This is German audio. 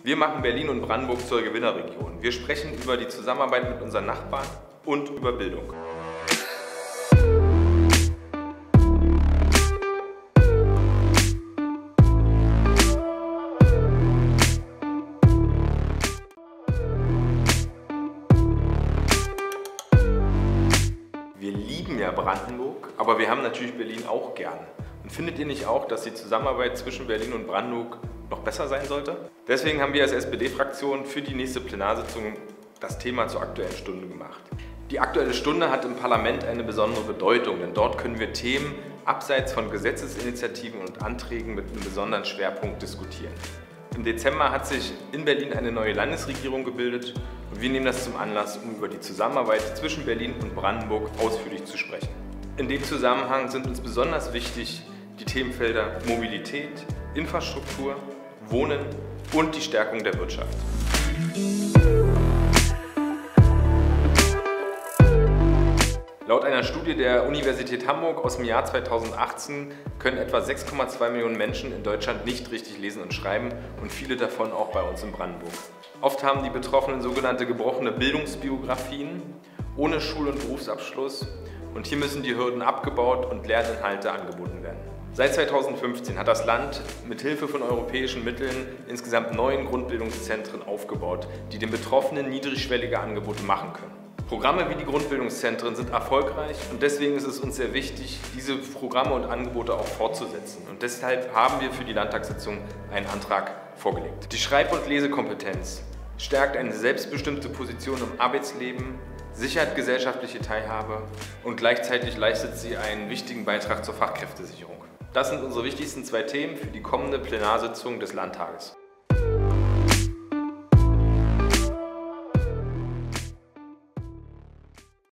Wir machen Berlin und Brandenburg zur Gewinnerregion. Wir sprechen über die Zusammenarbeit mit unseren Nachbarn und über Bildung. Wir lieben ja Brandenburg, aber wir haben natürlich Berlin auch gern. Und findet ihr nicht auch, dass die Zusammenarbeit zwischen Berlin und Brandenburg noch besser sein sollte? Deswegen haben wir als SPD-Fraktion für die nächste Plenarsitzung das Thema zur Aktuellen Stunde gemacht. Die Aktuelle Stunde hat im Parlament eine besondere Bedeutung, denn dort können wir Themen abseits von Gesetzesinitiativen und Anträgen mit einem besonderen Schwerpunkt diskutieren. Im Dezember hat sich in Berlin eine neue Landesregierung gebildet und wir nehmen das zum Anlass, um über die Zusammenarbeit zwischen Berlin und Brandenburg ausführlich zu sprechen. In dem Zusammenhang sind uns besonders wichtig die Themenfelder Mobilität, Infrastruktur, Wohnen und die Stärkung der Wirtschaft. Laut einer Studie der Universität Hamburg aus dem Jahr 2018 können etwa 6,2 Millionen Menschen in Deutschland nicht richtig lesen und schreiben und viele davon auch bei uns in Brandenburg. Oft haben die Betroffenen sogenannte gebrochene Bildungsbiografien ohne Schul- und Berufsabschluss und hier müssen die Hürden abgebaut und Lerninhalte angeboten werden. Seit 2015 hat das Land mit Hilfe von europäischen Mitteln insgesamt 9 Grundbildungszentren aufgebaut, die den Betroffenen niedrigschwellige Angebote machen können. Programme wie die Grundbildungszentren sind erfolgreich und deswegen ist es uns sehr wichtig, diese Programme und Angebote auch fortzusetzen. Und deshalb haben wir für die Landtagssitzung einen Antrag vorgelegt. Die Schreib- und Lesekompetenz stärkt eine selbstbestimmte Position im Arbeitsleben, sichert gesellschaftliche Teilhabe und gleichzeitig leistet sie einen wichtigen Beitrag zur Fachkräftesicherung. Das sind unsere wichtigsten 2 Themen für die kommende Plenarsitzung des Landtages.